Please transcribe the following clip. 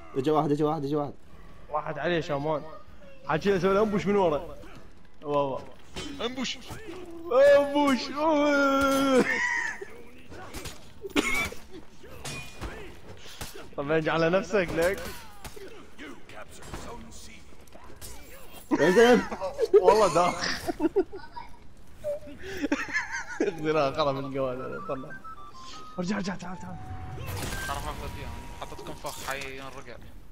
اجا واحد اجا واحد اجا واحد. واحد عليه شامان. حاجي اسوي له انبوش من ورا. والله انبوش انبوش. طب ارجع على نفسك لك. يا زين. والله داخ. اخذنا خرب الجوال. طلع ارجع تعال. انا حاطط فيها حطيتكم فخ حي ينرقع.